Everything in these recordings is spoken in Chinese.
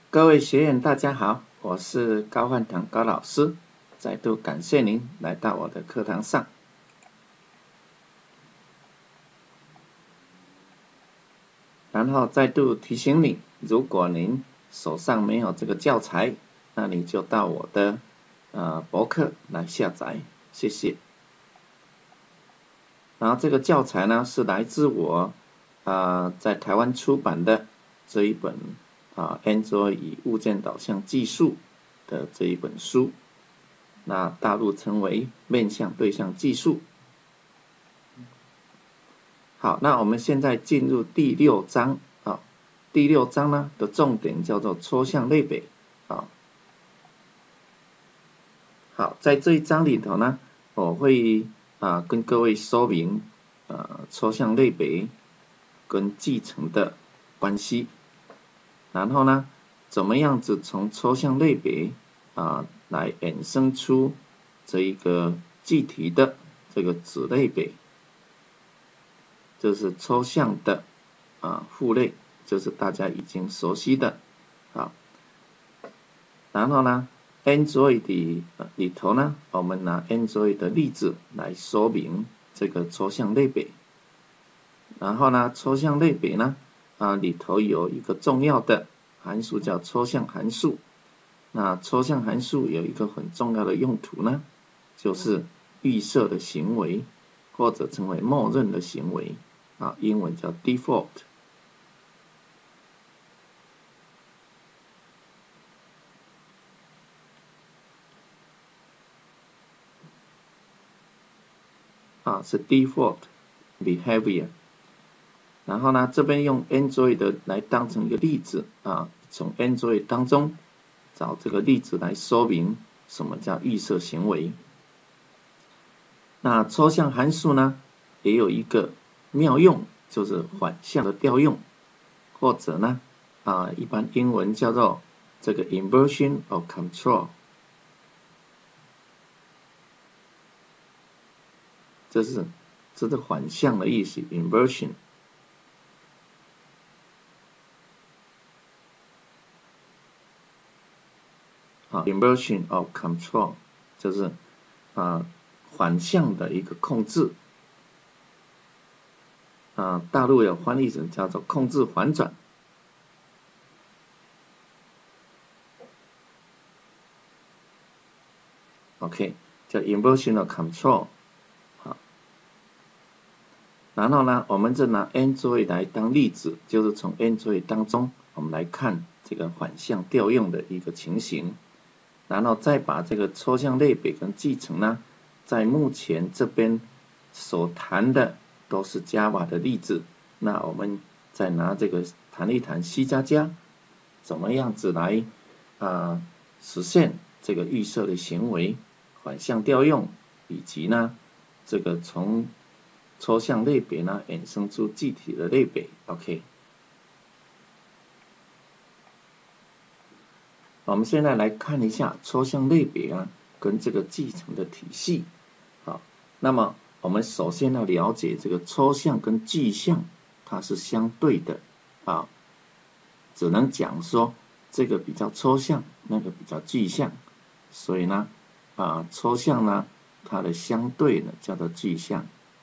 各位学员大家好，我是高焕堂高老师，再度感谢您来到我的课堂上。然后再度提醒你，如果您手上没有这个教材，那你就到我的博客来下载，谢谢。然后这个教材呢是来自我在台湾出版的这一本Android 与物件导向技术的这一本书，那大陆称为面向对象技术。好，那我们现在进入第6章啊。第6章呢的重点叫做抽象类别啊。好，在这一章里头呢，我会跟各位说明抽象类别跟继承的关系，然后呢，怎么样子从抽象类别来衍生出这一个具体的这个子类别，就是抽象的父类，就是大家已经熟悉的然后呢 Android 里头呢，我们拿 Android 的例子来说明这个抽象类别。然后呢，抽象类别呢里头有一个重要的函数叫抽象函数。那抽象函数有一个很重要的用途呢，就是预设的行为，或者称为默认的行为英文叫 default。是 default behavior。然后呢，这边用 Android 来当成一个例子从 Android 当中找这个例子来说明什么叫预设行为。那抽象函数呢，也有一个妙用，就是反向的调用，或者呢一般英文叫做这个 inversion of control。这是反向的意思 inversion。inversion of control 就是反向的一个控制大陆有翻译成叫做控制反转。OK， 叫 inversion of control。然后呢，我们就拿 Android 来当例子，就是从 Android 当中我们来看这个反向调用的一个情形，然后再把这个抽象类别跟继承呢，在目前这边所谈的都是 Java 的例子，那我们再拿这个谈一谈 C++怎么样子来实现这个预设的行为反向调用，以及呢这个从抽象类别呢衍生出具体的类别。 OK， 我们现在来看一下抽象类别跟这个继承的体系。好，那么我们首先要了解这个抽象跟具象它是相对的只能讲说这个比较抽象，那个比较具象，所以呢抽象呢它的相对呢叫做具象。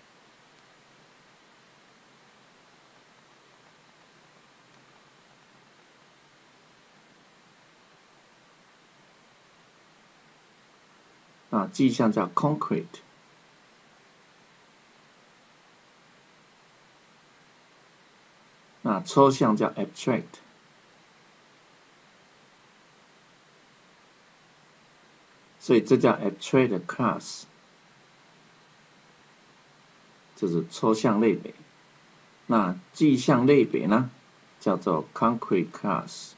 具象叫 concrete， 抽象叫 abstract。 所以这叫 abstract class， 就是抽象类别。那具象类别呢叫做 concrete class。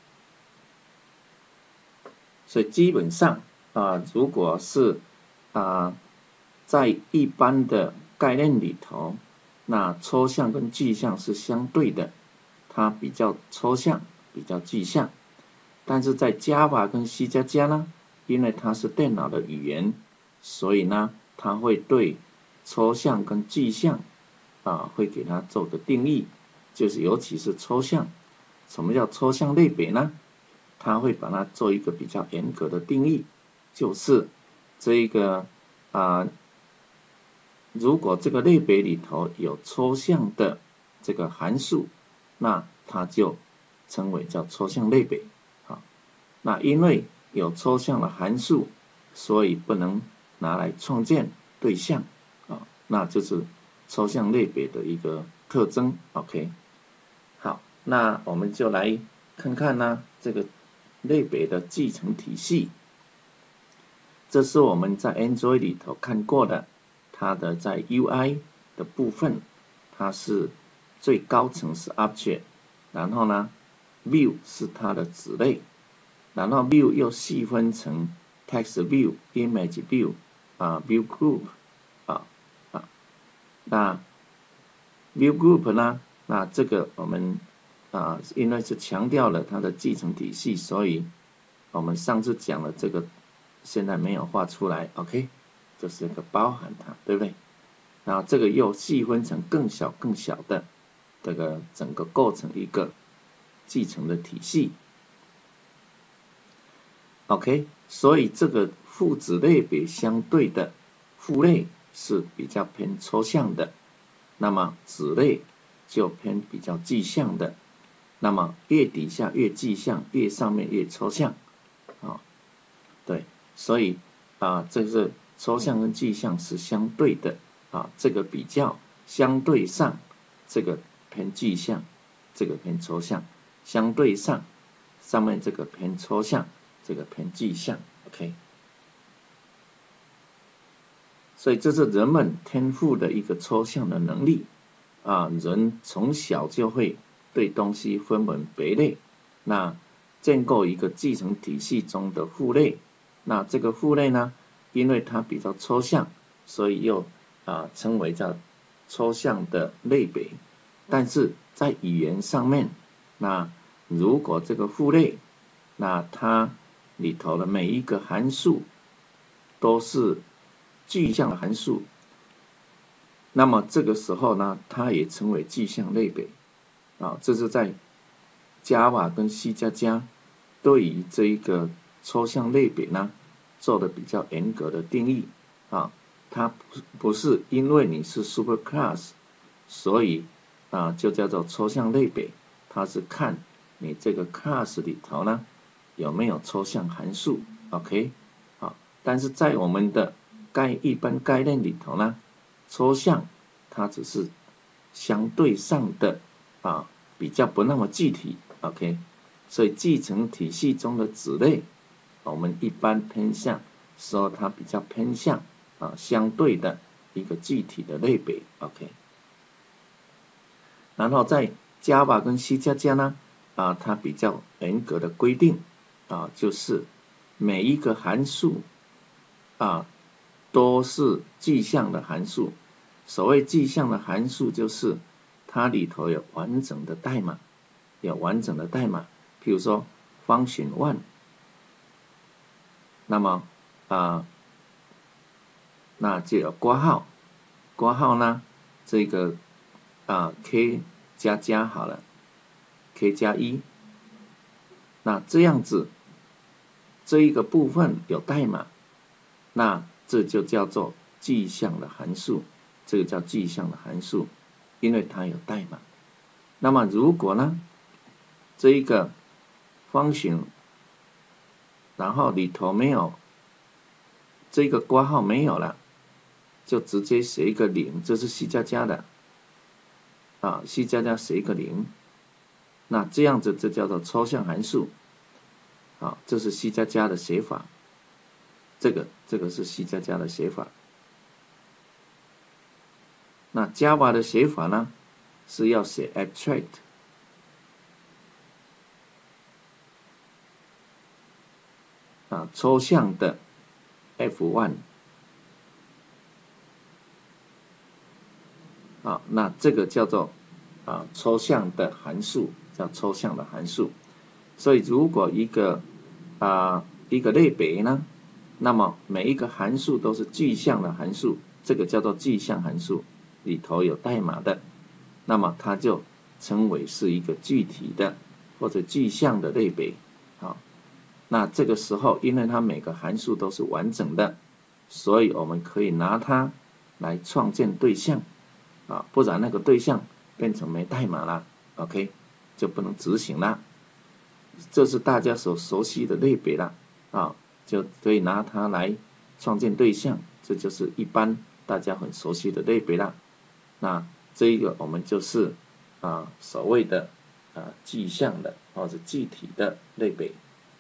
所以基本上如果是在一般的概念里头，那抽象跟具象是相对的，它比较抽象比较具象。但是在 Java 跟 C++ 呢，因为它是电脑的语言，所以呢它会对抽象跟具象会给它做个定义，就是尤其是抽象。什么叫抽象类别呢？ 它会把它做一个比较严格的定义，就是这一个如果这个类别里头有抽象的这个函数，那它就称为叫抽象类别。那因为有抽象的函数，所以不能拿来创建对象那就是抽象类别的一个特征。OK， 好，那我们就来看看呢这个类别的继承体系。这是我们在 Android 里头看过的，它的在 UI 的部分，它是最高层是 Object， 然后呢 View 是它的子类，然后 View 又细分成 Text View、Image View、View Group 那 View Group 呢，那这个我们因为是强调了它的继承体系，所以我们上次讲了这个现在没有画出来 ，OK， 就是一个包含它，对不对？然后这个又细分成更小的这个整个构成一个继承的体系 ，OK， 所以这个父子类别相对的父类是比较偏抽象的，那么子类就偏比较具象的，那么越底下越具象，越上面越抽象对，所以这是抽象跟具象是相对的这个比较相对上，这个偏具象，这个偏抽象，相对上上面这个偏抽象，这个偏具象 ，OK。所以这是人们天赋的一个抽象的能力人从小就会对东西分门别类，那建构一个继承体系中的父类。那这个父类呢，因为它比较抽象，所以又称为叫抽象的类别。但是在语言上面，那如果这个父类，那它里头的每一个函数都是具象的函数，那么这个时候呢，它也称为具象类别这是在 Java 跟 C++ 对于这一个抽象类别呢做的比较严格的定义它不是因为你是 superclass 所以就叫做抽象类别，它是看你这个 class 里头呢有没有抽象函数 OK 但是在我们的一般概念里头呢，抽象它只是相对上的比较不那么具体 OK， 所以继承体系中的子类我们一般偏向说它比较偏向相对的一个具体的类别 OK。 然后在 Java 跟 C++ 呢它比较严格的规定就是每一个函数都是具象的函数。所谓具象的函数就是它里头有完整的代码，譬如说 function one， 那么那就有括号呢这个k 加好了 k 加1，那这样子这一个部分有代码，那这就叫做具象的函数，这个叫具象的函数，因为它有代码。那么如果呢这一个 function 然后里头没有这个括号没有了，就直接写一个0，这是 C++ 的C++ 写一个0，那这样子这叫做抽象函数这是 C++ 的写法，这个是 C++ 的写法。那 Java 的写法呢是要写 abstract抽象的 F1 那这个叫做抽象的函数，叫抽象的函数。所以如果一个类别呢，那么每一个函数都是具象的函数，这个叫做具象函数，里头有代码的，那么它就称为是一个具体的或者具象的类别那这个时候，因为它每个函数都是完整的，所以我们可以拿它来创建对象啊，不然那个对象变成没代码了 ，OK， 就不能执行了。这是大家所熟悉的类别了啊，就可以拿它来创建对象，这就是一般大家很熟悉的类别了。那这一个我们就是所谓的具象的或者具体的类别。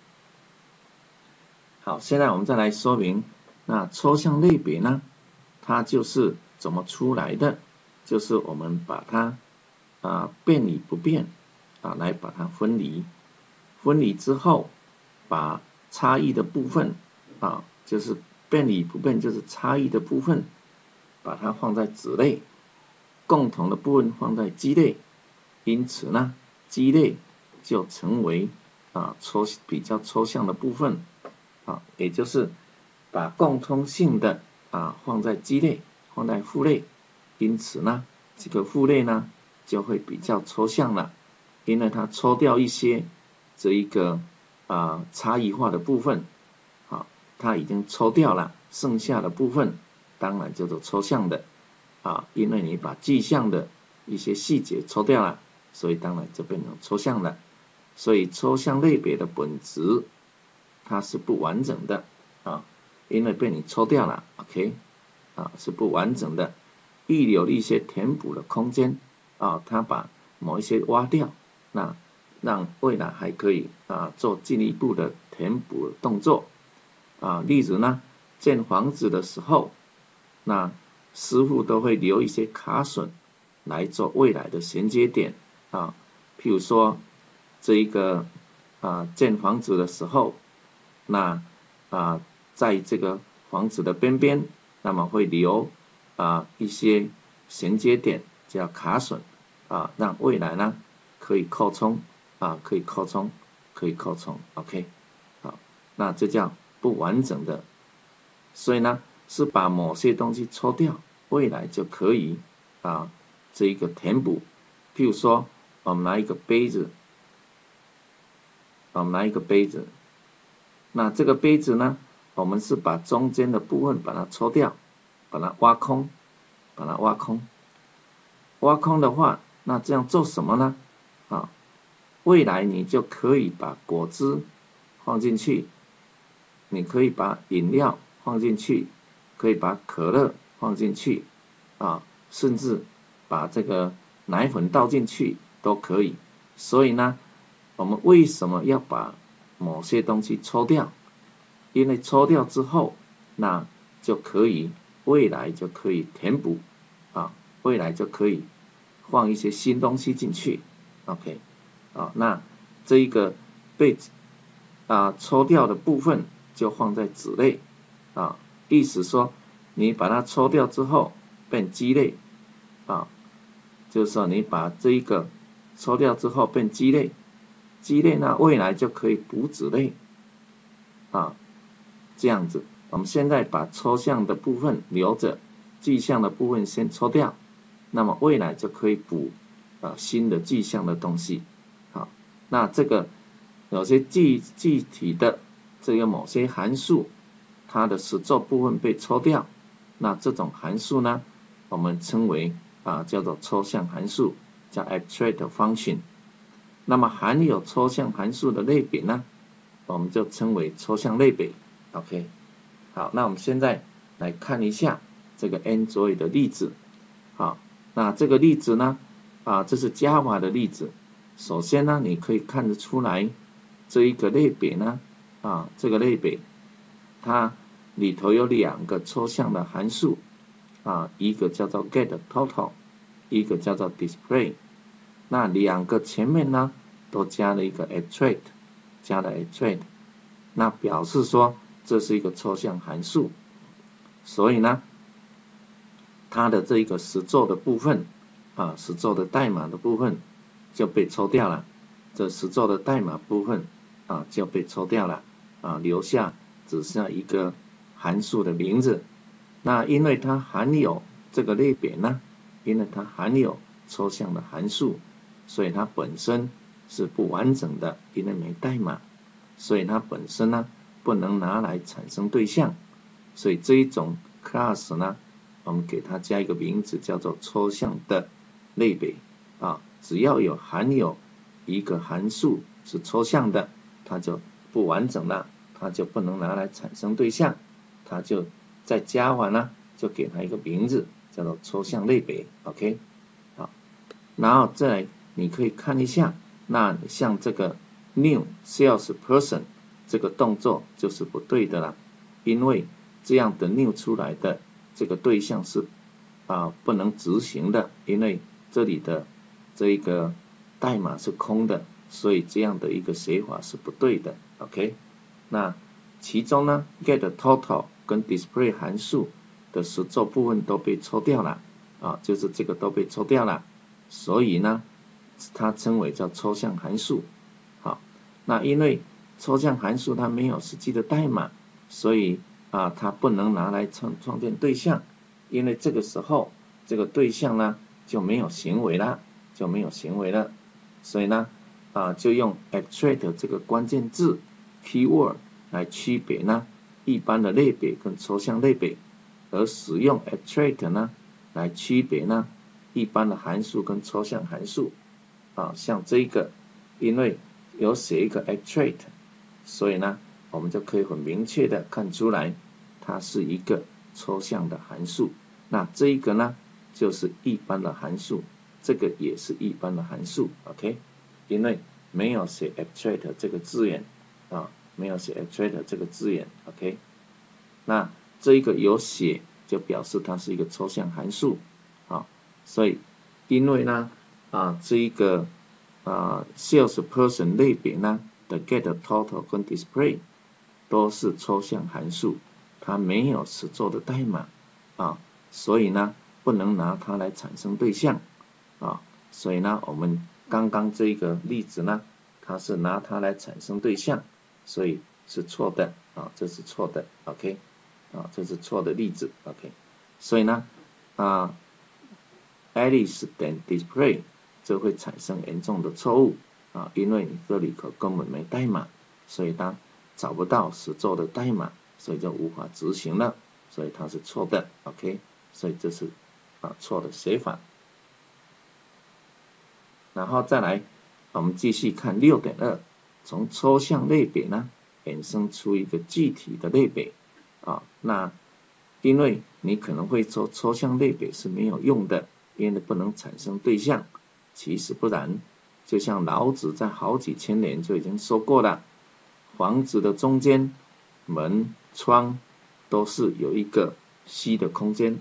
好，现在我们再来说明，那抽象类别呢，它就是怎么出来的？就是我们把它变与不变来把它分离，分离之后，把差异的部分就是变与不变，就是差异的部分，把它放在子类，共同的部分放在基类，因此呢，基类就成为比较抽象的部分。也就是把共通性的放在基类，放在父类，因此呢，这个父类呢就会比较抽象了，因为它抽掉一些这一个差异化的部分，它已经抽掉了，剩下的部分当然叫做抽象的因为你把具象的一些细节抽掉了，所以当然就变成抽象了。所以抽象类别的本质它是不完整的因为被你抽掉了 ，OK， 是不完整的，预留一些填补的空间它把某一些挖掉，那让未来还可以做进一步的填补动作例如呢，建房子的时候，那师傅都会留一些卡榫来做未来的衔接点譬如说这一个建房子的时候。那在这个房子的边边，那么会留一些衔接点，叫卡榫让未来呢可以扩充可以扩充，OK， 好，那这叫不完整的，所以呢是把某些东西抽掉，未来就可以这一个填补。譬如说，我们拿一个杯子，那这个杯子呢，我们是把中间的部分把它抽掉，把它挖空，挖空的话，那这样做什么呢？未来你就可以把果汁放进去，你可以把饮料放进去，可以把可乐放进去甚至把这个奶粉倒进去都可以。所以呢，我们为什么要把某些东西抽掉？因为抽掉之后，那就可以未来就可以填补未来就可以放一些新东西进去 ，OK， 那这一个被抽掉的部分就放在子类意思说你把它抽掉之后变基类就是说你把这一个抽掉之后变基类，基类呢未来就可以补子类这样子。我们现在把抽象的部分留着，具象的部分先抽掉，那么未来就可以补新的具象的东西那这个有些具体的这个某些函数，它的实作部分被抽掉，那这种函数呢，我们称为叫做抽象函数，叫 abstract function。那么含有抽象函数的类别呢，我们就称为抽象类别。OK， 好，那我们现在来看一下这个 Android 的例子。那这个例子呢，这是 Java 的例子。首先呢，你可以看得出来，这一个类别呢，这个类别它里头有两个抽象的函数一个叫做 getTotal， 一个叫做 display。那两个前面呢都加了一个 abstract， 那表示说这是一个抽象函数，所以呢，它的这一个实作的部分实作的代码的部分就被抽掉了，这实作的代码部分就被抽掉了留下只剩下一个函数的名字。那因为它含有这个类别呢，因为它含有抽象的函数，所以它本身是不完整的，因为没代码。 所以它本身呢不能拿来产生对象，所以这一种 class 呢，我们给它加一个名字叫做抽象的类别啊，只要含有一个函数是抽象的，它就不完整了，它就不能拿来产生对象，它就在 Java 呢就给它一个名字叫做抽象类别 ，OK， 好，然后再来你可以看一下，那像这个 new salesperson 这个动作就是不对的啦，因为这样的 new 出来的这个对象是不能执行的，因为这里的这一个代码是空的，所以这样的一个写法是不对的 ，OK， 那其中呢 get total 跟 display 函数的实作部分都被抽掉了就是这个都被抽掉了，所以呢它称为叫抽象函数。好，那因为抽象函数它没有实际的代码，所以它不能拿来创建对象，因为这个时候这个对象呢就没有行为了，所以呢就用 abstract 这个关键字 keyword 来区别呢一般的类别跟抽象类别，而使用 abstract 呢来区别呢一般的函数跟抽象函数像这个因为有写一个 abstract， 所以呢我们就可以很明确的看出来它是一个抽象的函数，那这一个呢就是一般的函数，这个也是一般的函数 OK， 因为没有写 abstract 这个字眼没有写 abstract 这个字眼 OK， 那这一个有写就表示它是一个抽象函数所以因为呢这一个salesperson 类别呢的 get total 跟 display 都是抽象函数，它没有实作的代码所以呢不能拿它来产生对象所以呢我们刚刚这个例子呢它是拿它来产生对象，所以是错的这是错的 OK， 这是错的例子 OK， 所以呢Alice 点 display 这会产生严重的错误因为你这里根本没代码，所以它找不到实作的代码，所以就无法执行了，所以它是错的 OK， 所以这是错的写法。然后再来我们继续看 6.2， 从抽象类别呢衍生出一个具体的类别那因为你可能会说抽象类别是没有用的，因为不能产生对象，其实不然，就像老子在好几千年就已经说过了，房子的中间门窗都是有一个虚的空间，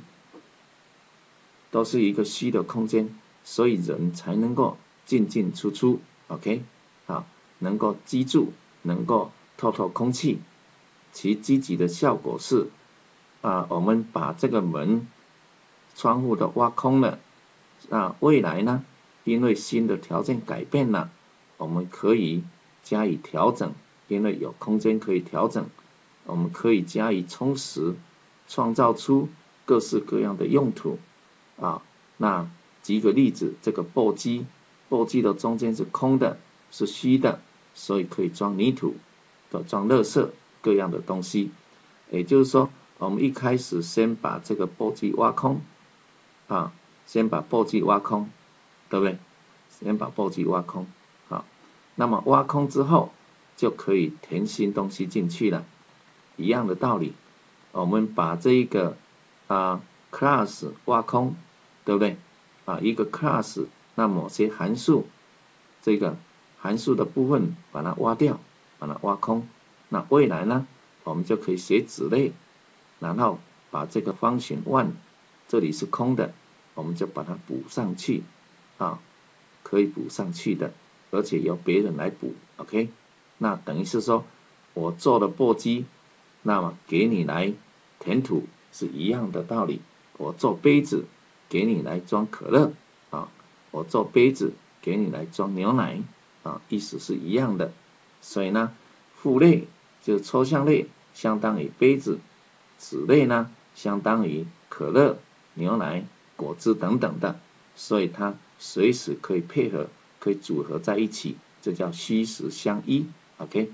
所以人才能够进进出出 OK 能够居住，能够透透空气，其积极的效果是我们把这个门窗户都挖空了，未来呢因为新的条件改变了，我们可以加以调整，因为有空间可以调整，我们可以加以充实，创造出各式各样的用途那举个例子，这个簸箕的中间是空的，是虚的，所以可以装泥土，装垃圾各样的东西，也就是说我们一开始先把这个簸箕挖空先把簸箕挖空，对不对？先把簸箕挖空那么挖空之后就可以填新东西进去了，一样的道理，我们把这一个class 挖空，对不对一个 class 那某些函数，这个函数的部分把它挖掉，把它挖空，那未来呢我们就可以写子类，然后把这个function one 这里是空的，我们就把它补上去可以补上去的，而且由别人来补 OK， 那等于是说我做的簸箕，那么给你来填土是一样的道理，我做杯子给你来装可乐我做杯子给你来装牛奶意思是一样的，所以呢父类就是抽象类相当于杯子，子类呢相当于可乐、牛奶、果汁等等的，所以它随时可以配合，可以组合在一起，这叫虚实相依 OK，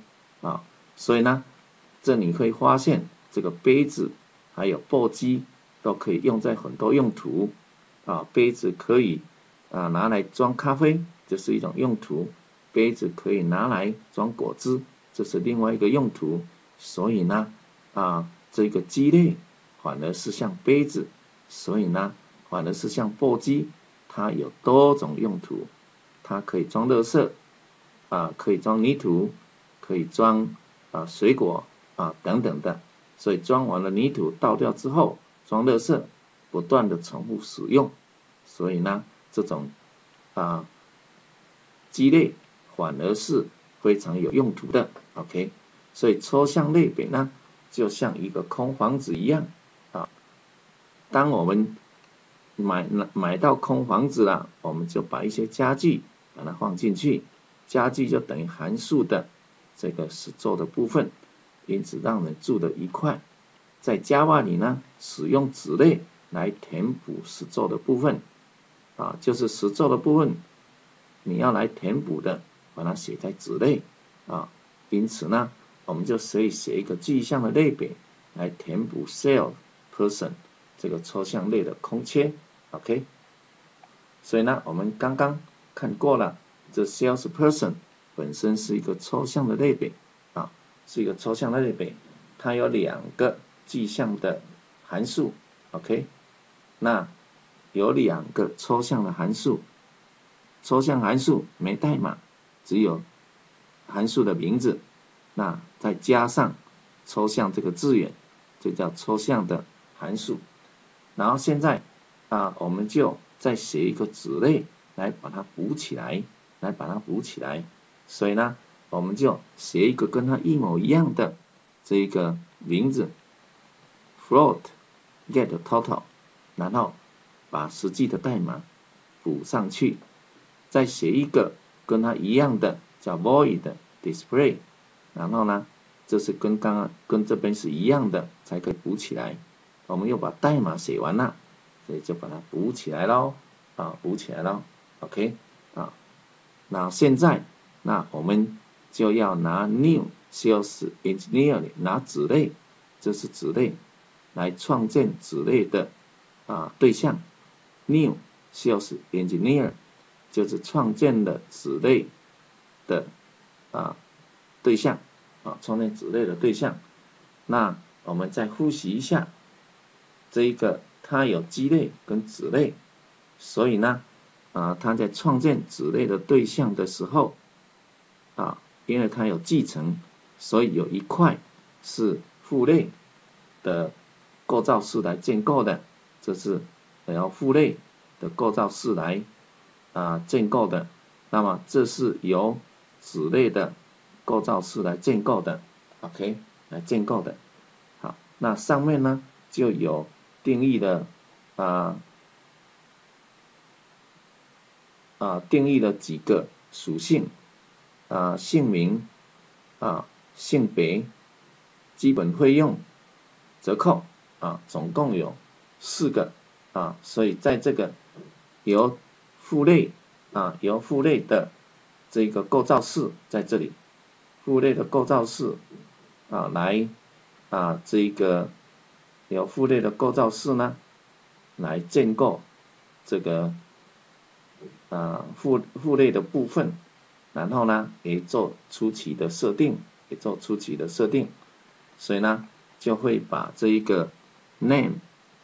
啊，所以呢，这你会发现这个杯子还有簸箕都可以用在很多用途啊，杯子可以拿来装咖啡，这是一种用途；杯子可以拿来装果汁，这是另外一个用途。所以呢这个鸡类反而是像杯子，所以呢反而是像簸箕，它有多种用途，它可以装垃圾可以装泥土，可以装水果等等的，所以装完了泥土倒掉之后，装垃圾，不断的重复使用，所以呢这种鸡类反而是非常有用途的 ，OK， 所以抽象类比呢就像一个空房子一样当我们买到空房子了，我们就把一些家具把它放进去，家具就等于函数的这个实作的部分，因此让人住得愉快。在 Java 里呢，使用子类来填补实作的部分就是实作的部分你要来填补的，把它写在子类因此呢，我们就可以写一个具象的类别来填补 salesperson 这个抽象类的空缺 ，OK。所以呢，我们刚刚看过了，这 salesperson 本身是一个抽象的类别是一个抽象的类别，它有2个具象的函数 ，OK。那有2个抽象的函数，抽象函数没代码，只有函数的名字，那再加上抽象这个字眼，这叫抽象的函数。然后现在我们就再写一个子类来把它补起来，所以呢，我们就写一个跟它一模一样的这一个名字 float get total， 然后把实际的代码补上去，再写一个跟它一样的叫 void display， 然后呢，这是跟这边是一样的才可以补起来。我们又把代码写完了，所以就把它补起来咯，OK 那现在我们就要拿 new sales engineer 拿子类，这是子类来创建子类的对象 new sales engineer 就是创建了子类的对象创建子类的对象。那我们再复习一下，这一个它有鸡类跟子类，所以呢它在创建子类的对象的时候因为它有继承，所以有一块是父类的构造式来建构的，这是由父类的构造式来建构的，那么这是由子类的构造式来建构的 ，OK， 来建构的。好，那上面呢就有定义的定义了几个属性姓名性别、基本费用、折扣总共有4个所以在这个由父类的这个构造式在这里，父类的构造式来这个由父类的构造式呢来建构这个父类的部分，然后呢也做初期的设定，所以呢就会把这一个 name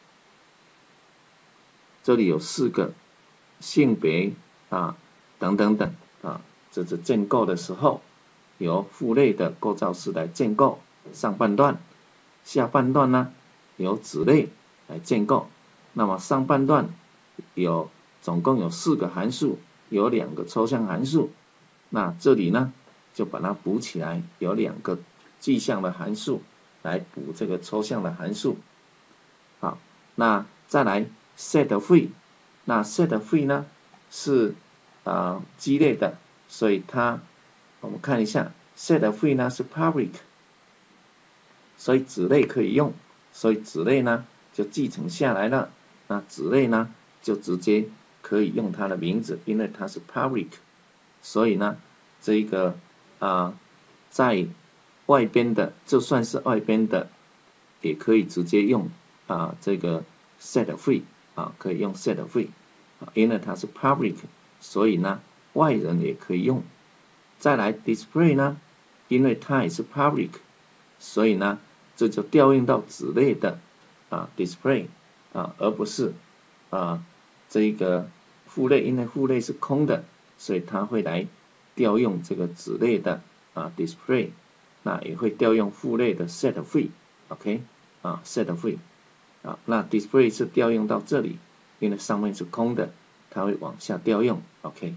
这里有4个性别等等等这是建构的时候由父类的构造式来建构上半段，下半段呢由子类来建构。那么上半段总共有4个函数，有2个抽象函数，那这里呢就把它补起来，有2个具象的函数来补这个抽象的函数。好，那再来 set free， 那 set free 呢是鸡类的，所以我们看一下 set free 呢是 public， 所以子类可以用，所以子类呢就继承下来了，那子类呢就直接可以用它的名字，因为它是 public， 所以呢这个在外边的，就算是外边的，也可以直接用这个 set free 可以用 set free 因为它是 public， 所以呢外人也可以用。再来 display 呢，因为它也是 public， 所以呢这就调用到子类的display而不是这个父类，因为父类是空的，所以它会来调用这个子类的display， 那也会调用父类的 set free，OK，set free， 那 display 是调用到这里，因为上面是空的，它会往下调用 ，OK。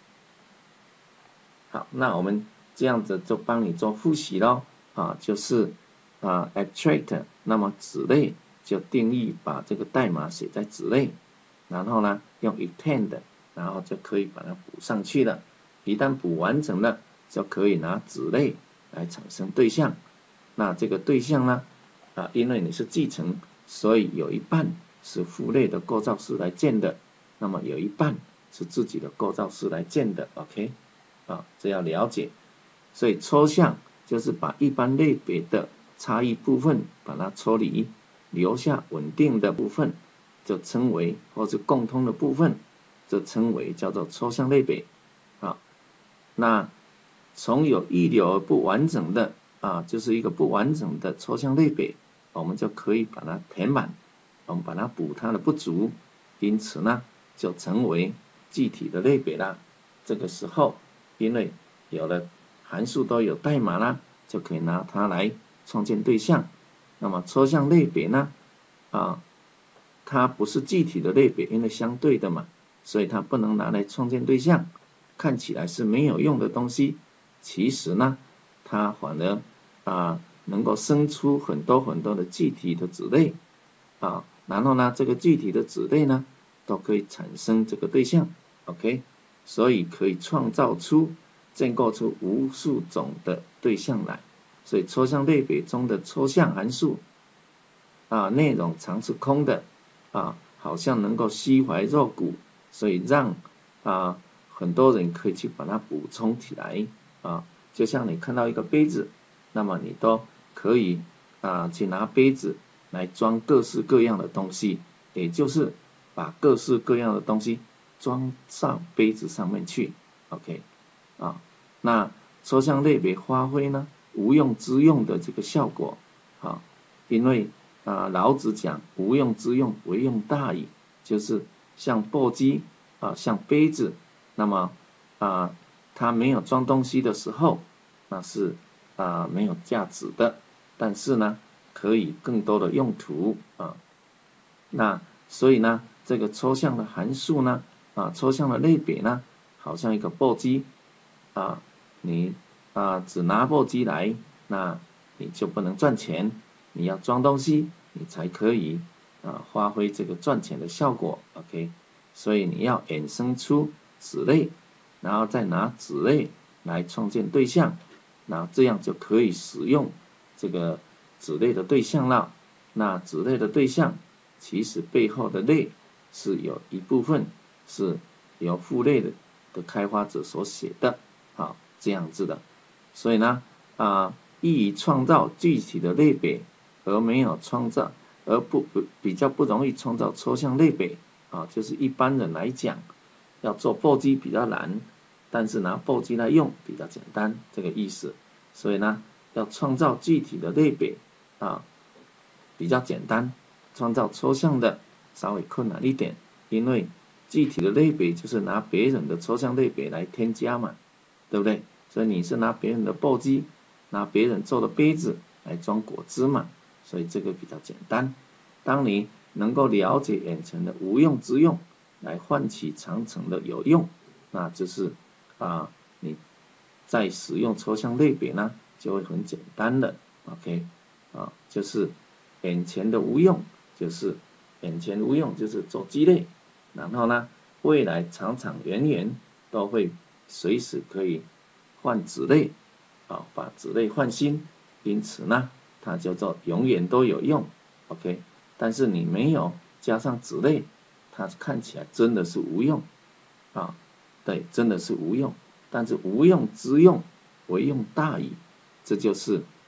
好，那我们这样子就帮你做复习咯，就是abstract， 那么子类就定义把这个代码写在子类，然后呢用 extend， 然后就可以把它补上去了。一旦补完成了，就可以拿子类来产生对象。那这个对象呢，因为你是继承，所以有一半是父类的构造式来建的，那么有一半是自己的构造式来建的 ，OK。这要了解，所以抽象就是把一般类别的差异部分把它抽离，留下稳定的部分，就称为或是共通的部分，就称为叫做抽象类别。那从有一流而不完整的就是一个不完整的抽象类别，我们就可以把它填满，我们把它补它的不足，因此呢就成为具体的类别了。这个时候因为有了函数都有代码啦，就可以拿它来创建对象。那么抽象类别呢它不是具体的类别，因为相对的嘛，所以它不能拿来创建对象，看起来是没有用的东西，其实呢它反而能够生出很多很多的具体的子类然后呢这个具体的子类呢都可以产生这个对象 OK， 所以可以创造出建构出无数种的对象来。所以抽象类别中的抽象函数内容常是空的好像能够虚怀若谷，所以让很多人可以去把它补充起来就像你看到一个杯子，那么你都可以去拿杯子来装各式各样的东西，也就是把各式各样的东西装上杯子上面去 OK 那抽象类别发挥呢无用之用的这个效果因为老子讲无用之用为用大矣，就是像簸箕像杯子，那么它没有装东西的时候，那是没有价值的，但是呢可以更多的用途那所以呢这个抽象的函数呢抽象的类别呢好像一个簸箕你只拿簸箕来，那你就不能赚钱，你要装东西你才可以发挥这个赚钱的效果 OK， 所以你要衍生出子类，然后再拿子类来创建对象，那这样就可以使用这个子类的对象了。那子类的对象其实背后的类是有一部分是由父类的开发者所写的这样子的，所以呢易于创造具体的类别，而没有创造比较不容易创造抽象类别就是一般人来讲要做簸箕比较难，但是拿簸箕来用比较简单，这个意思。所以呢要创造具体的类别比较简单，创造抽象的稍微困难一点，因为具体的类别就是拿别人的抽象类别来添加嘛，对不对？所以你是拿别人的簸箕，拿别人做的杯子来装果汁嘛，所以这个比较简单。当你能够了解眼前的无用之用，来换取长程的有用，那就是你在使用抽象类别呢就会很简单了 OK 就是眼前的无用，就是眼前无用就是做鸡肋，然后呢未来长长远远都会随时可以换子类把子类换新，因此呢它叫做永远都有用 OK， 但是你没有加上子类，它看起来真的是无用对，真的是无用，但是无用之用为用大矣，这就是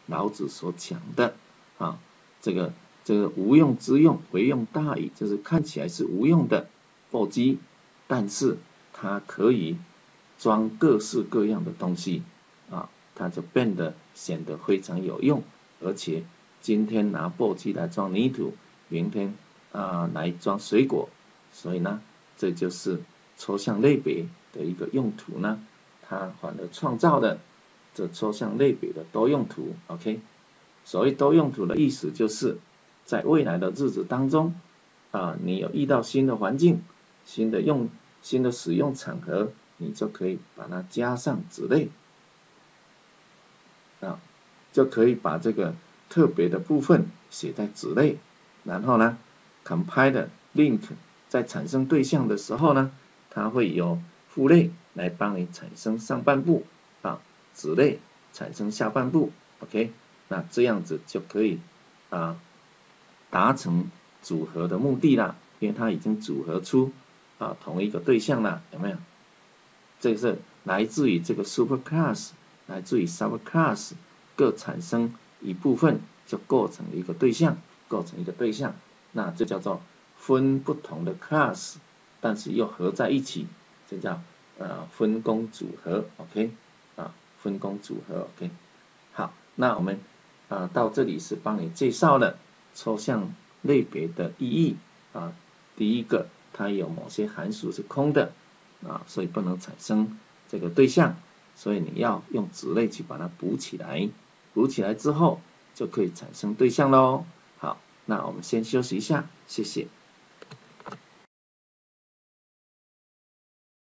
老子所讲的啊，这个无用之用，为用大矣，就是看起来是无用的簸箕，但是它可以装各式各样的东西啊，它就变得显得非常有用，而且今天拿簸箕来装泥土，明天来装水果，所以呢，这就是抽象类别的一个用途呢，它反而创造了这抽象类别的多用途。 OK， 所谓多用途的意思就是在未来的日子当中你有遇到新的环境，新的使用场合，你就可以把它加上子类就可以把这个特别的部分写在子类，然后呢 compile link 在产生对象的时候呢，它会有父类来帮你产生上半部子类产生下半部。 OK， 那这样子就可以达成组合的目的啦，因为它已经组合出同一个对象了，有没有？这是来自于这个 superclass， 来自于 subclass， 各产生一部分就构成一个对象，那这叫做分不同的 class， 但是又合在一起，这叫分工组合。 OK， 分工组合。 OK， 好，那我们到这里是帮你介绍了抽象类别的意义第一个，它有某些函数是空的所以不能产生这个对象，所以你要用子类去把它补起来，补起来之后就可以产生对象咯。好，那我们先休息一下，谢谢。